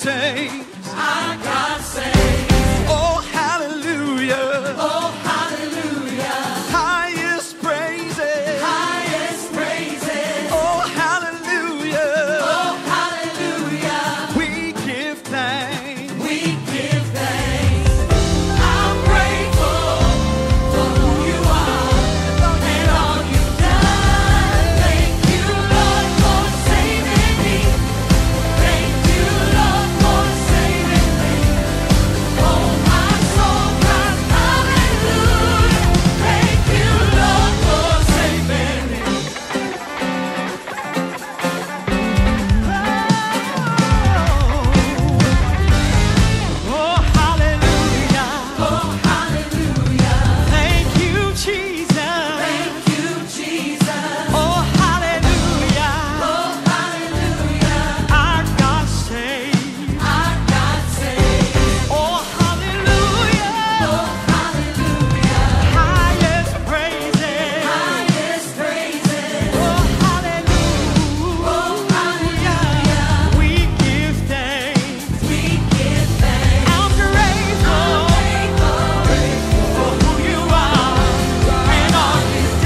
saves. Our God saves. Oh, hallelujah. Oh, hallelujah. Highest praises. Highest praises. Oh, hallelujah. Oh, hallelujah. We give thanks. We give thanks. I'm grateful for who you are and all you've done. Thank you, Lord, for saving me. Thank you, Lord, for saving me. Oh, my soul cries hallelujah. Thank you, Lord, for saving me. Oh, hallelujah. Oh, hallelujah. Thank you, Jesus. Thank you, Jesus. Oh, hallelujah. Oh, hallelujah. Our God saves. Our God saves. Oh, hallelujah. Oh, hallelujah. Highest praises. Highest praises. Oh, hallelujah. Oh, hallelujah. We give thanks. We give thanks. I'm grateful for who you are and all you've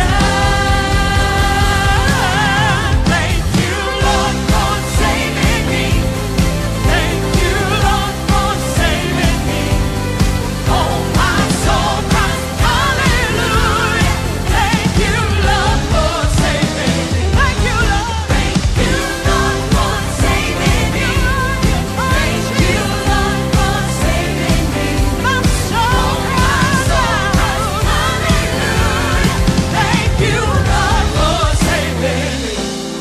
done. Thank you, Lord, for saving me. Thank you, Lord, for saving me. Oh, my soul cries hallelujah. Thank you, Lord, for saving me. Thank you, Lord. Thank you, Lord, for saving me. Thank you, Lord, for saving me. My soul cries out. Hallelujah. Thank you, Lord, for saving me.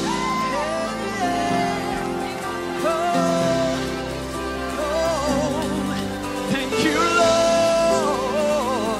Thank you, Lord.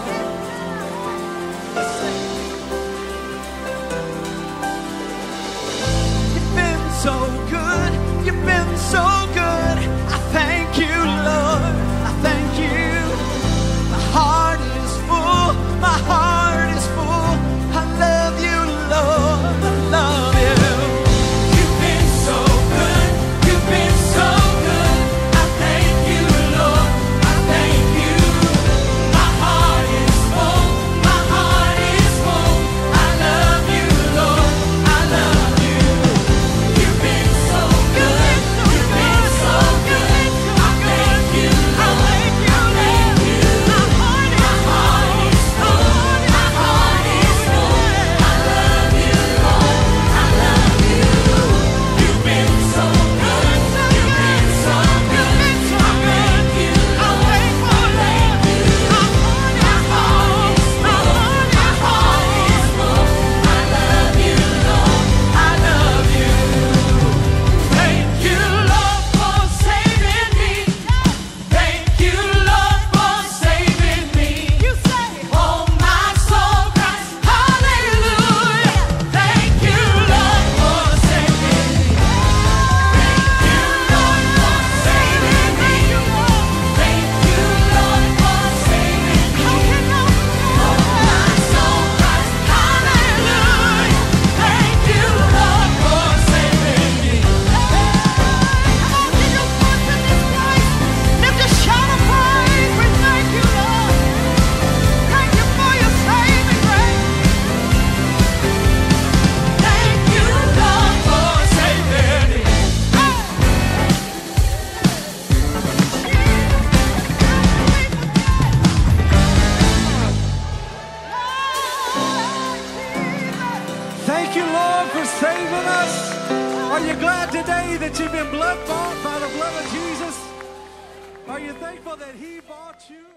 You've been so good. You've been so good. I thank you, Lord. I thank you. My heart is full. My heart is full. I love you, Lord. I love you. You've been so good. You've been so good. I thank you, Lord. I thank you. My heart is full. My heart is full. I love you, Lord. I love you. You've been so good. You've been so good. I thank you, Lord. I thank you. My heart is full. My heart is full. I love you, Lord. I love you. You've been so good. You've been so good. I thank you, Lord. I thank you. My heart is full. My heart is full. I love you, Lord. I love you. Thank you, Lord, for saving me. Thank you, Lord, for saving me. Oh, my soul cries hallelujah. Thank you, Lord, for saving me. Thank you, Lord, for saving me. Thank you, Lord, for saving me. Oh, my soul cries hallelujah. Thank you, Lord, for saving me. Lift a shout of praise. We thank you, Lord. Thank you for your saving grace. Thank you, Lord, for saving me. Thank you, Lord, for saving us. Are you glad today that you've been blood bought by the blood of Jesus? Are you thankful that He bought you?